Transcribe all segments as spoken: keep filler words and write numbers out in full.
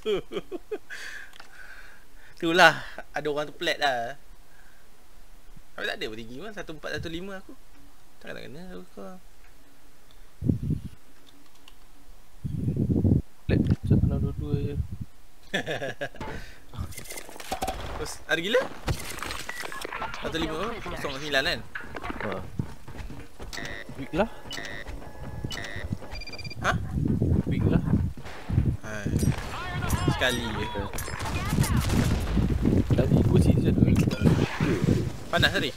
Itulah, ada orang tu pelat lah. Tapi tak ada pun tinggi pun, satu empat satu lima aku. Takkan tak kena aku kau. Pelat satu enam dua dua je. Terus, ada gila? satu lima pun, kosong sembilan kan? Haa. Weak lah. Ha? Weak lah. Hai. Sekali je. Tadi aku sih satu weak. Panas tadi?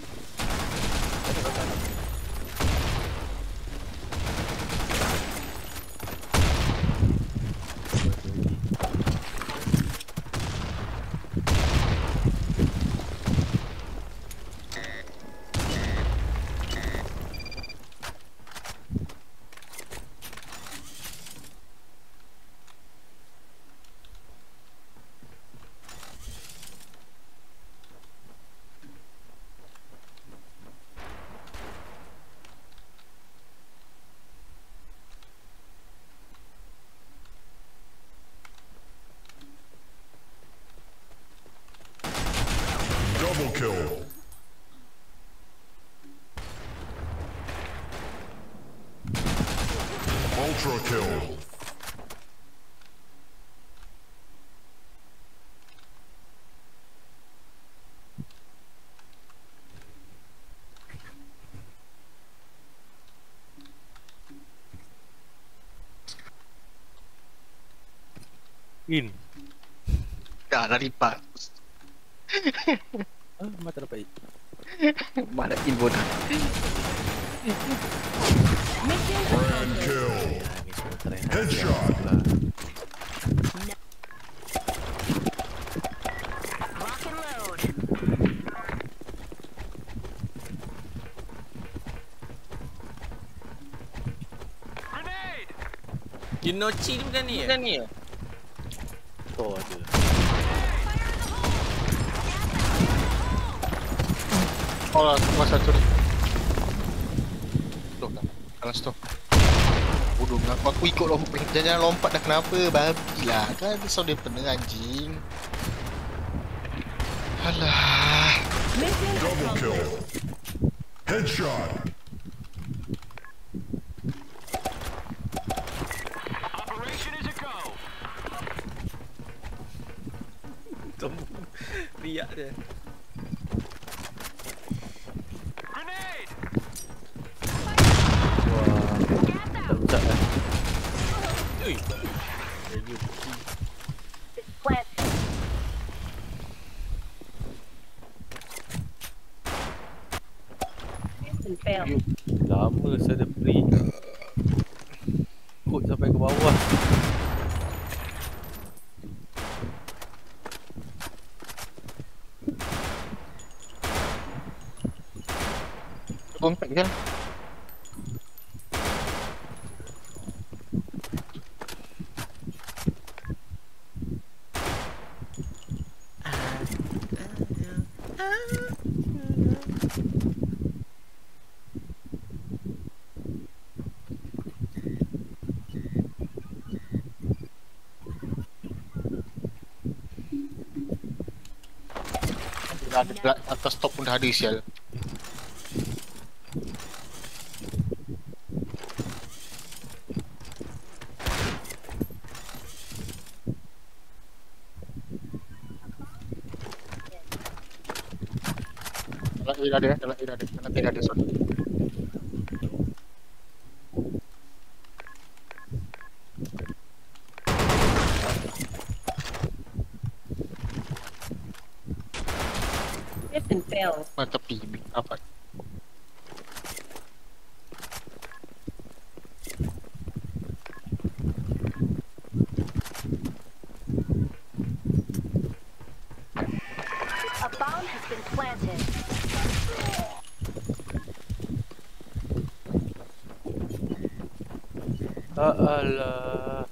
Double kill. Ultra kill. In. Dah dah lipat. Ah, mata dapat in. Mana in pun. Grand kill. Headshot. Lock and load. Grenade. Yunochi ni bukan ni ya? Bukan ni ya? Oh ada. Oh lah, cuma satu ni. Stop dah. Kalah stop. Bodoh mengaku aku ikut lompat. Jangan lompat dah kenapa? Babi lah. Kan risau dia pernah anjing. Alah. Double kill. Headshot. Operation is a go. Sombong. Riak dia. Grenade. Wah. Tak ucap lah. Ui. Plant. Fail. Lama saya ada free. Kod sampai ke bawah. Lompat kan? Dah ada berat atas top pun dah ada sial. Dalam air ada, dalam air ada, dalam air ada sorry. Mission failed. Ah, tepi apa? A bomb has been planted. Ah, alah.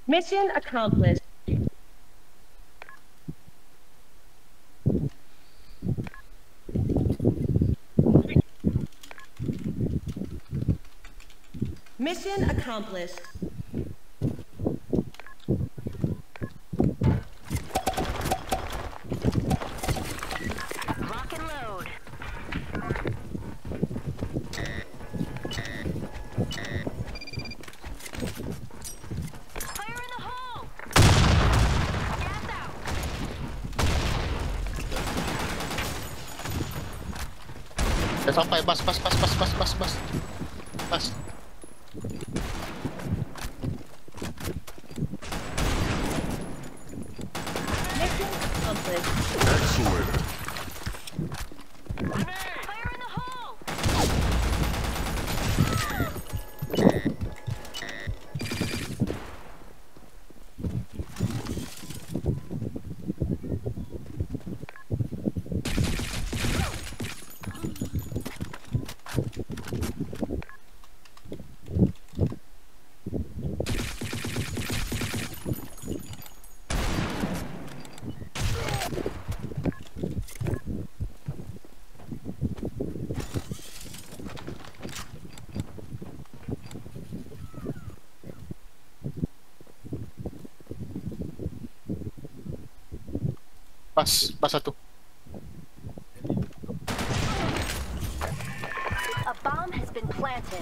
Mission accomplished. Mission accomplished. Rock and load. Fire in the hole. Gas out. Dah sampai, bas, bas, bas, bas, bas, bas, bas. Bas. Mission accomplished. Excellent. Fire in the hole. Bas, bas satu. A bomb has been planted.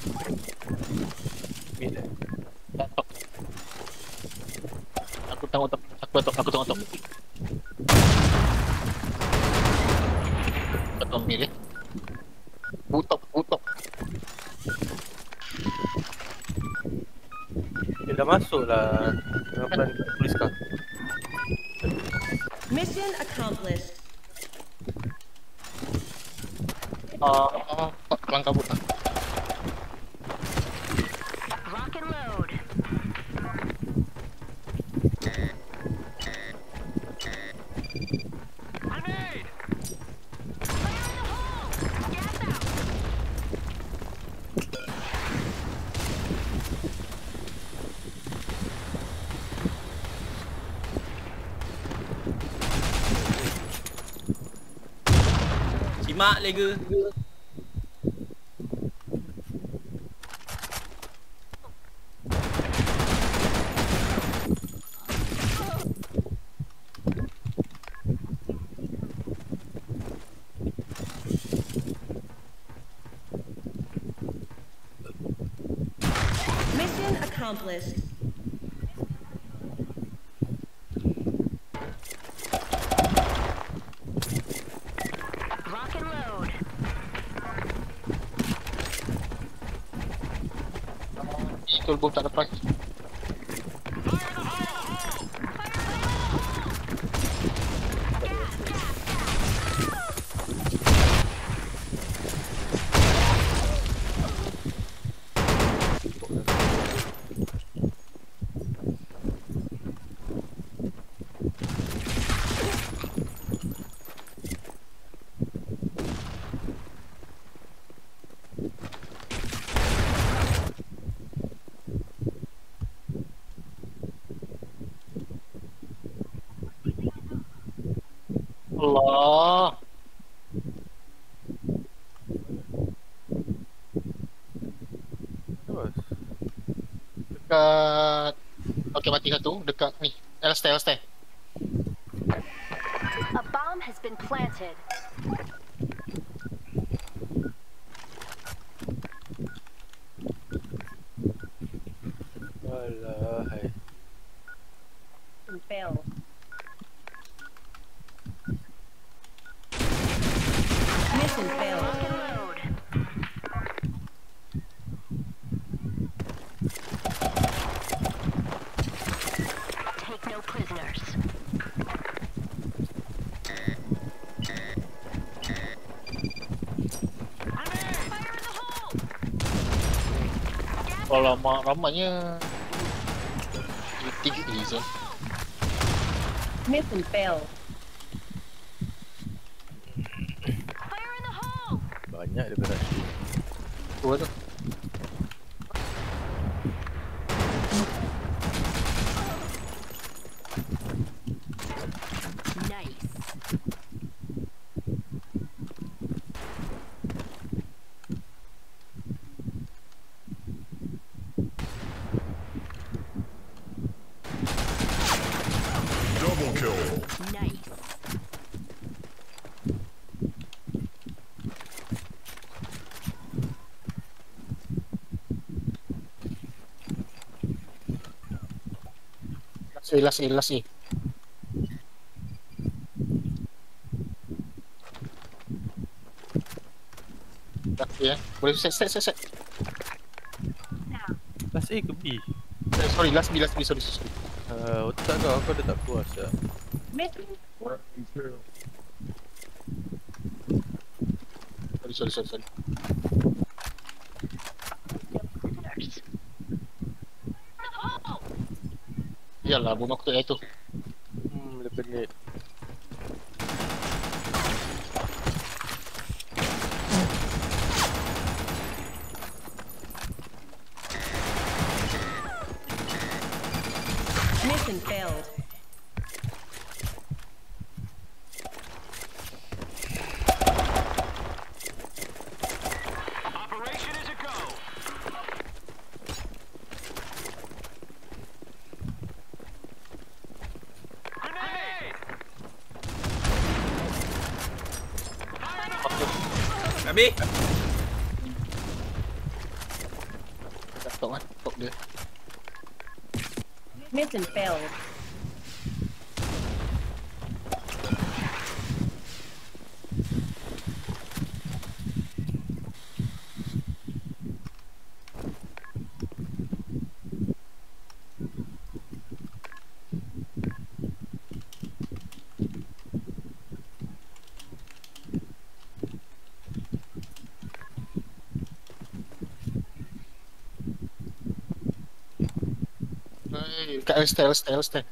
Mid eh. Tok. Aku tengok tok. Aku tok, aku tengok tok. Betul milih. Butok, butok. Dia dah masuk lah. Kenapa polis kah? Mission accomplished. Ah, uh, kelang kabut lah. Rock and load. Grenade. Fire in the hole. Gas out. Cimak lega. Mission accomplished. Rock and load. Pistol bom tak lepas. Allah. Terus. Dekat. Okey, mati satu. Dekat ni. L-stair, L-stair. A bomb has been planted. Alah, hai. And failed. Mission failed. Rock and load. Take no prisoners. Fire in the hole. Kalau mak ramanya tiga reason. Mission failed. Banyak daripada Dua tu. kill. Nice. Last A, last A, last A. Last A eh. Boleh set, set, set, set. Last A ke B? Eh, sorry, last B, last B, sorry, sorry. Uh, otak kau, kau dah tak puas lah. Sorry, sorry, sorry, sorry. Yalah, bunuh aku tak itu. Hmm, lepas ni. Mission failed. Operation is a go. Grenade! Habis. Dah stop kan, stop dia. Mission failed. Hey, kat L-Style, L-Style, L-Style.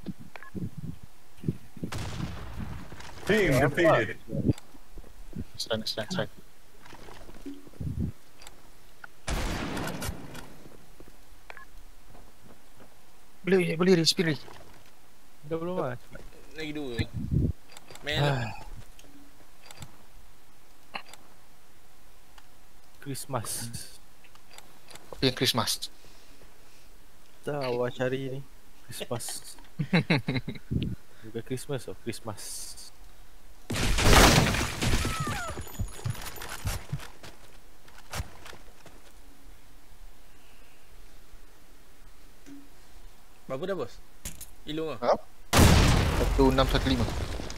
Team defeated. Stand, stand, stand. Boleh, boleh, respire. Dah belum lah. Lagi dua. Main lah. Christmas. Apa yang Christmas? Tak, awak cari ni. Christmas. Bukan Christmas oh, Christmas. Berapa dah bos? Ilung lah. Ha? satu enam satu lima.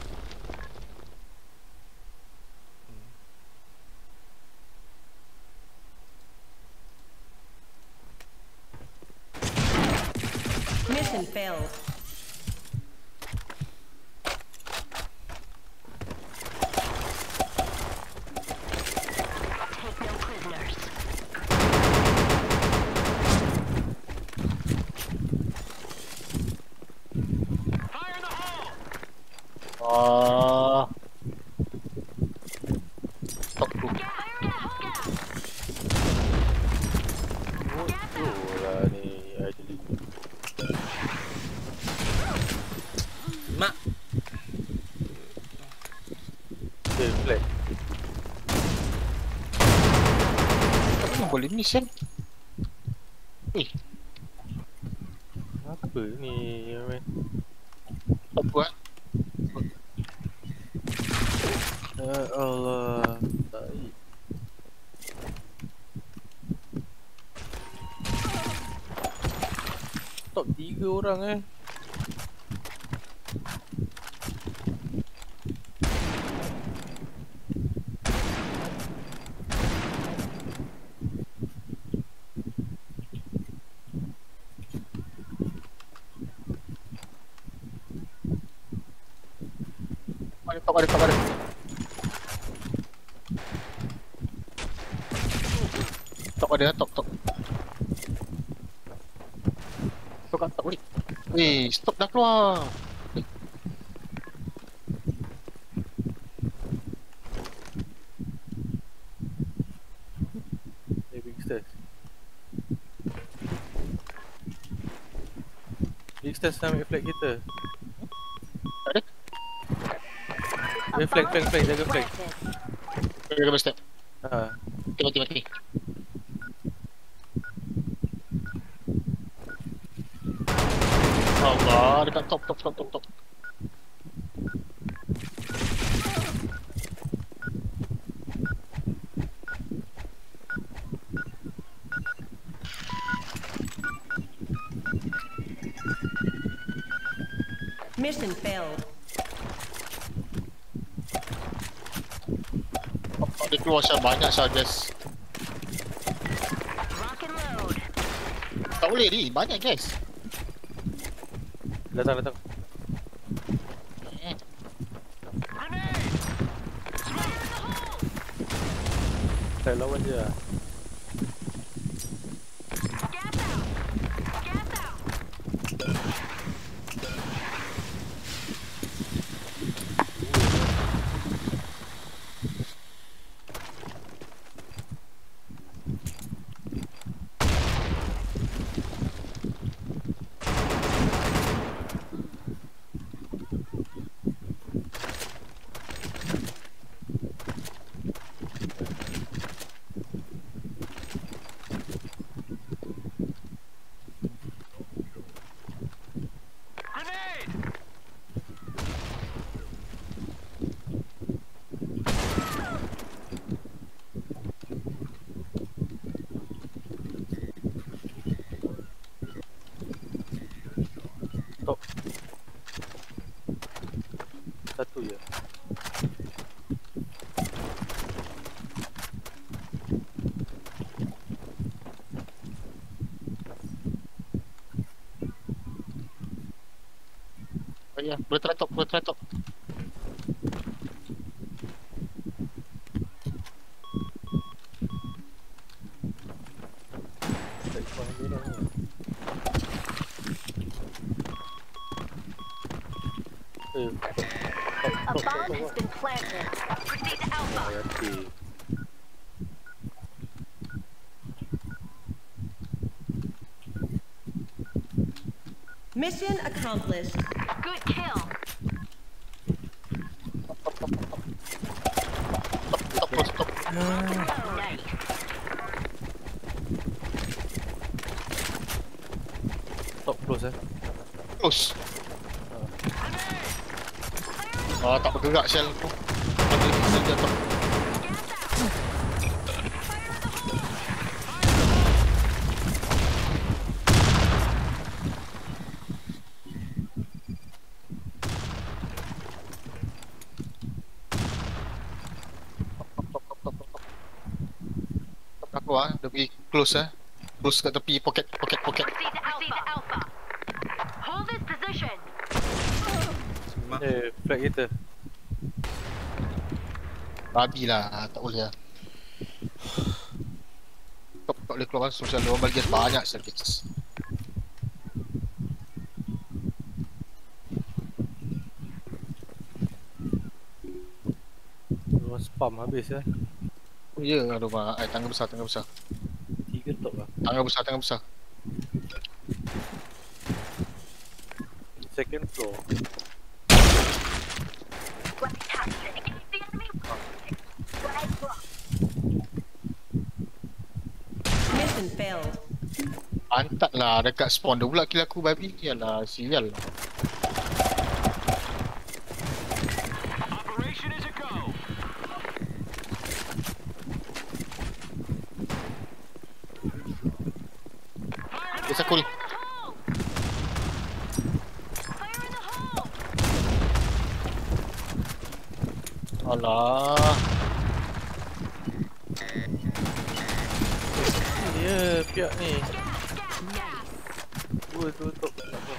Mission failed. Take no prisoners. Fire in the hole! Ah. Stop tu. Bodoh lah ni Adli. Mak. Okay, flag. Apa yang boleh miss kan? Eh, Apa ni man? tak buat. Ya Allah. Tai. Top tiga orang eh. Ada, top ada, top ada. Top ada, top, top. Top kan, top boleh. Eh, stop dah keluar. Eh, big stairs. Big stairs ambil flag kita. Tak ada. Eh, flag, flag, flag, jaga flag. Jaga best step. Ha. Mati, mati, mati. Allah, dekat top, top, top, top, top. Mission failed. Oh, dia keluar Syah banyak Syah guys. Rock and load. Tak boleh ni, banyak guys. Datang, datang. Hmm. Grenade! Saya lawan je lah. Gas out. Gas out. Grenade! Top. Satu je. Oh ya, boleh try top, boleh try top. Tak ikut dia dah. Eh, A bomb has been planted. Proceed to Alpha. hati. Mission accomplished. Good kill. Top, top, top. Nice. Top close eh. Close. Ah, tak bergerak shell tu. Ada pixel dia top. Top aku ah, dia pergi close eh. Close kat tepi pocket pocket pocket. Proceed to Alpha. Proceed to Alpha. Hold this position. Semang. Eh, flag kita. Babi lah, tak boleh lah. Tak, tak boleh keluar social dia orang bagi banyak service. Orang spam habis eh. Oh ya, aduh mak, ai tangga besar, tangga besar. Tiga top lah. Tangga besar, tangga besar. Second floor. Mission failed. Pantat lah dekat spawn dia pula kill aku babi. Yalah, sial lah. Operation is a go. Dia sakul. Fire in the hole. Alah. Ya, pihak ni. Gas, gas, gas. Dua tu top. Tak apa.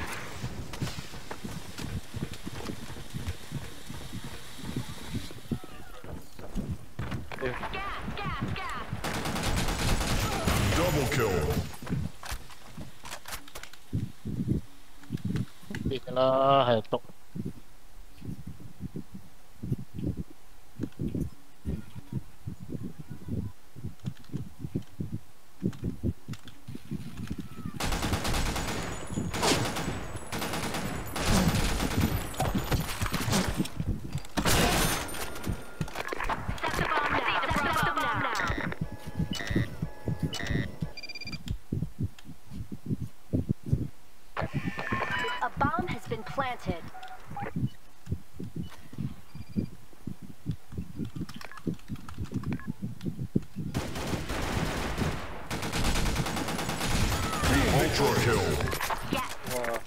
Eh, Gas, gas, gas. Double kill. Eh lah, hai top. Set the bomb now. Set the bomb now. A bomb has been planted. Ultra kill. Gas. wah.